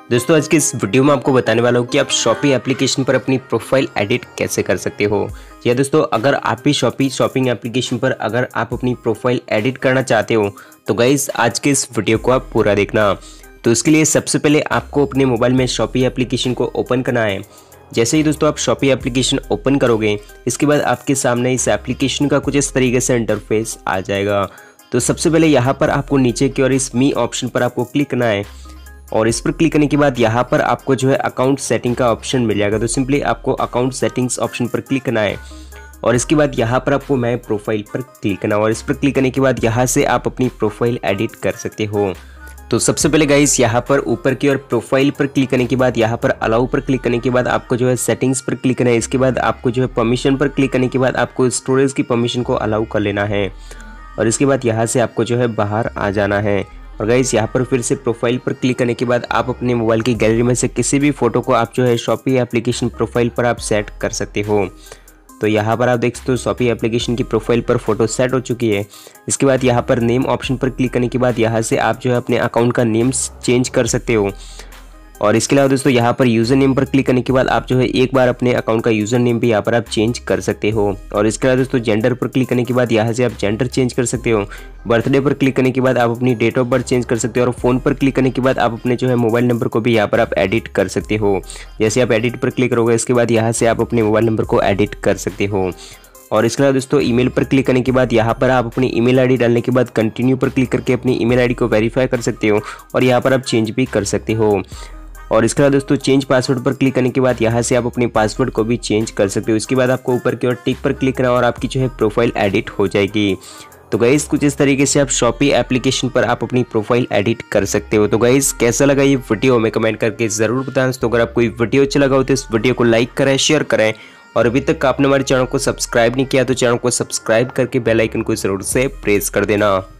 दोस्तों आज के इस वीडियो में आपको बताने वाला हूँ कि आप शॉपी एप्लीकेशन पर अपनी प्रोफाइल एडिट कैसे कर सकते हो। या दोस्तों अगर आप भी शॉपिंग एप्लीकेशन पर अगर आप अपनी प्रोफाइल एडिट करना चाहते हो तो गाइस आज के इस वीडियो को आप पूरा देखना। तो इसके लिए सबसे पहले आपको अपने मोबाइल में शॉपी एप्लीकेशन को ओपन करना है। जैसे ही दोस्तों आप शॉपी एप्लीकेशन ओपन करोगे इसके बाद आपके सामने इस एप्लीकेशन का कुछ इस तरीके से इंटरफेस आ जाएगा। तो सबसे पहले यहाँ पर आपको नीचे की ओर इस मी ऑप्शन पर आपको क्लिक करना है और इस पर क्लिक करने के बाद यहाँ पर आपको जो है अकाउंट सेटिंग का ऑप्शन मिल जाएगा। तो सिंपली आपको अकाउंट सेटिंग्स ऑप्शन पर क्लिक करना है और इसके बाद यहाँ पर आपको माय प्रोफाइल पर क्लिक करना है और इस पर क्लिक करने के बाद यहाँ से आप अपनी प्रोफाइल एडिट कर सकते हो। तो सबसे पहले गाइस यहाँ पर ऊपर की ओर प्रोफाइल पर क्लिक करने के बाद यहाँ पर अलाउ पर क्लिक करने के बाद आपको जो है सेटिंग्स पर क्लिक करना है। इसके बाद आपको जो है परमिशन पर क्लिक करने के बाद आपको स्टोरेज की परमिशन को अलाउ कर लेना है और इसके बाद यहाँ से आपको जो है बाहर आ जाना है। और गाइस यहाँ पर फिर से प्रोफाइल पर क्लिक करने के बाद आप अपने मोबाइल की गैलरी में से किसी भी फोटो को आप जो है शॉपी एप्लीकेशन प्रोफाइल पर आप सेट कर सकते हो। तो यहाँ पर आप देख सकते हो शॉपी एप्लीकेशन की प्रोफाइल पर फोटो सेट हो चुकी है। इसके बाद यहाँ पर नेम ऑप्शन पर क्लिक करने के बाद यहाँ से आप जो है अपने अकाउंट का नेम चेंज कर सकते हो। और इसके अलावा दोस्तों यहाँ पर यूज़र नेम पर क्लिक करने के बाद आप जो है एक बार अपने अकाउंट का यूज़र नेम भी यहाँ पर आप चेंज कर सकते हो। और इसके अलावा दोस्तों जेंडर पर क्लिक करने के बाद यहाँ से आप जेंडर चेंज कर सकते हो। बर्थडे पर क्लिक करने के बाद आप अपनी डेट ऑफ बर्थ चेंज कर सकते हो और फ़ोन पर क्लिक करने के बाद आप अपने जो है मोबाइल नंबर को भी यहाँ पर आप एडिट कर सकते हो। जैसे आप एडिट पर क्लिक करोगे इसके बाद यहाँ से आप अपने मोबाइल नंबर को एडिट कर सकते हो। और इसके अलावा दोस्तों ईमेल पर क्लिक करने के बाद यहाँ पर आप अपनी ईमेल आईडी डालने के बाद कंटिन्यू पर क्लिक करके अपनी ईमेल आईडी को वेरीफाई कर सकते हो और यहाँ पर आप चेंज भी कर सकते हो। और इसके बाद दोस्तों चेंज पासवर्ड पर क्लिक करने के बाद यहाँ से आप अपने पासवर्ड को भी चेंज कर सकते हो। इसके बाद आपको ऊपर की ओर टिक पर क्लिक करना और आपकी जो है प्रोफाइल एडिट हो जाएगी। तो गाइस कुछ इस तरीके से आप शॉपी एप्लीकेशन पर आप अपनी प्रोफाइल एडिट कर सकते हो। तो गाइस कैसा लगा ये वीडियो हमें कमेंट करके ज़रूर बताएं। तो अगर आपको ये वीडियो अच्छा लगा हो तो इस वीडियो को लाइक करें, शेयर करें और अभी तक आपने हमारे चैनल को सब्सक्राइब नहीं किया तो चैनल को सब्सक्राइब करके बेल आइकन को ज़रूर से प्रेस कर देना।